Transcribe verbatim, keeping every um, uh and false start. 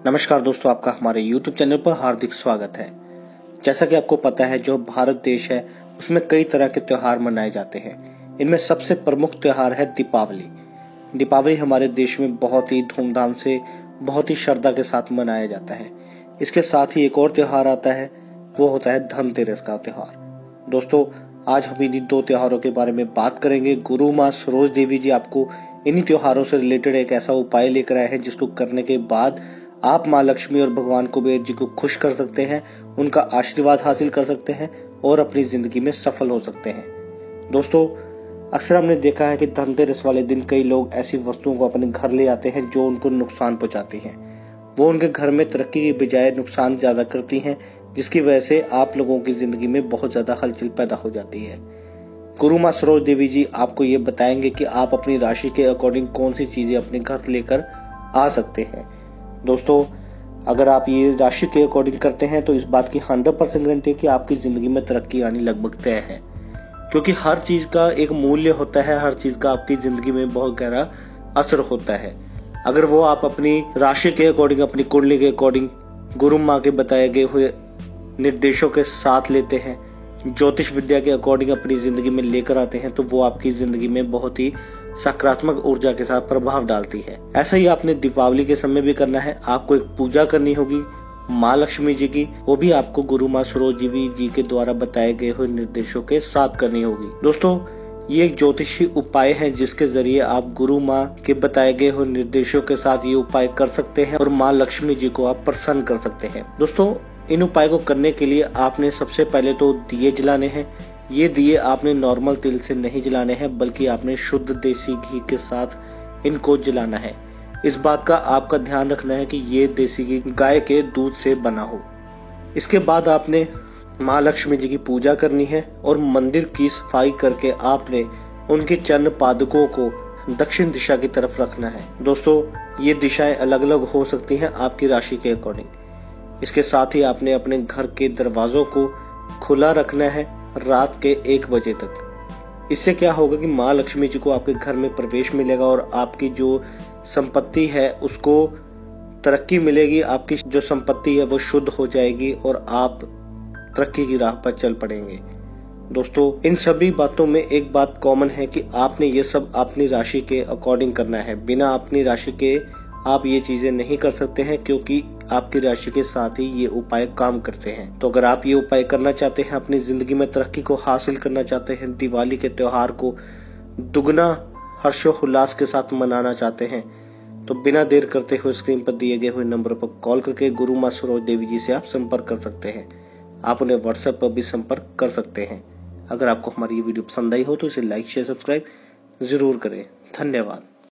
नमस्कार दोस्तों, आपका हमारे यूट्यूब चैनल पर हार्दिक स्वागत है। जैसा कि आपको पता है, जो भारत देश है उसमें कई तरह के त्यौहार मनाए जाते हैं। इनमें सबसे प्रमुख त्यौहार है दीपावली। दीपावली हमारे देश में बहुत ही धूमधाम से, बहुत ही श्रद्धा के साथ मनाया जाता है। इसके साथ ही एक और त्यौहार आता है, वो होता है धनतेरस का त्यौहार। दोस्तों, आज हम इन्हीं दो त्योहारों के बारे में बात करेंगे। गुरु माँ सरोज देवी जी आपको इन्हीं त्योहारों से रिलेटेड एक ऐसा उपाय लेकर आए हैं जिसको करने के बाद आप माँ लक्ष्मी और भगवान कुबेर जी को खुश कर सकते हैं, उनका आशीर्वाद हासिल कर सकते हैं और अपनी जिंदगी में सफल हो सकते हैं। दोस्तों, अक्सर हमने देखा है कि धनतेरस वाले दिन कई लोग ऐसी वस्तुओं को अपने घर ले आते हैं जो उनको नुकसान पहुंचाती हैं। वो उनके घर में तरक्की की बजाय नुकसान ज्यादा करती हैं, जिसकी वजह से आप लोगों की जिंदगी में बहुत ज्यादा हलचल पैदा हो जाती है। गुरु माँ सरोज देवी जी आपको ये बताएंगे कि आप अपनी राशि के अकॉर्डिंग कौन सी चीजें अपने घर लेकर आ सकते हैं। दोस्तों, अगर आप ये राशि के अकॉर्डिंग करते हैं तो इस बात की हंड्रेड परसेंट गारंटी है कि आपकी जिंदगी में तरक्की आनी लगभग तय है, क्योंकि हर चीज का एक मूल्य होता है, हर चीज का आपकी जिंदगी में बहुत गहरा असर होता है। अगर वो आप अपनी राशि के अकॉर्डिंग, अपनी कुंडली के अकॉर्डिंग गुरु माँ के बताए गए हुए निर्देशों के साथ लेते हैं, ज्योतिष विद्या के अकॉर्डिंग अपनी जिंदगी में लेकर आते हैं, तो वो आपकी जिंदगी में बहुत ही सकारात्मक ऊर्जा के साथ प्रभाव डालती है। ऐसा ही आपने दीपावली के समय भी करना है। आपको एक पूजा करनी होगी माँ लक्ष्मी जी की, वो भी आपको गुरु माँ सरोज देवी जी के द्वारा बताए गए हुए निर्देशों के साथ करनी होगी। दोस्तों, ये एक ज्योतिषी उपाय है जिसके जरिए आप गुरु माँ के बताए गए हुए निर्देशों के साथ ये उपाय कर सकते हैं और माँ लक्ष्मी जी को आप प्रसन्न कर सकते हैं। दोस्तों, इन उपाय को करने के लिए आपने सबसे पहले तो दिए जलाने हैं। ये दिए आपने नॉर्मल तिल से नहीं जलाने हैं, बल्कि आपने शुद्ध देसी घी के साथ इनको जलाना है। इस बात का आपका ध्यान रखना है कि ये देसी घी गाय के दूध से बना हो। इसके बाद आपने माँ लक्ष्मी जी की पूजा करनी है और मंदिर की सफाई करके आपने उनके चरण पादुकों को दक्षिण दिशा की तरफ रखना है। दोस्तों, ये दिशाएं अलग अलग हो सकती हैं आपकी राशि के अकॉर्डिंग। इसके साथ ही आपने अपने घर के दरवाजों को खुला रखना है रात के एक बजे तक। इससे क्या होगा कि माँ लक्ष्मी जी को आपके घर में प्रवेश मिलेगा और आपकी जो संपत्ति है उसको तरक्की मिलेगी। आपकी जो संपत्ति है वो शुद्ध हो जाएगी और आप तरक्की की राह पर चल पड़ेंगे। दोस्तों, इन सभी बातों में एक बात कॉमन है कि आपने ये सब अपनी राशि के अकॉर्डिंग करना है। बिना अपनी राशि के आप ये चीजें नहीं कर सकते हैं, क्योंकि आपकी राशि के साथ ही ये उपाय काम करते हैं। तो अगर आप ये उपाय करना चाहते हैं, अपनी जिंदगी में तरक्की को हासिल करना चाहते हैं, दिवाली के त्योहार को दुगना हर्षोल्लास के साथ मनाना चाहते हैं, तो बिना देर करते हुए स्क्रीन पर दिए गए हुए नंबर पर कॉल करके गुरु माँ सरोज देवी जी से आप संपर्क कर सकते हैं। आप उन्हें व्हाट्सएप पर भी संपर्क कर सकते हैं। अगर आपको हमारी ये वीडियो पसंद आई हो तो इसे लाइक शेयर सब्सक्राइब जरूर करें। धन्यवाद।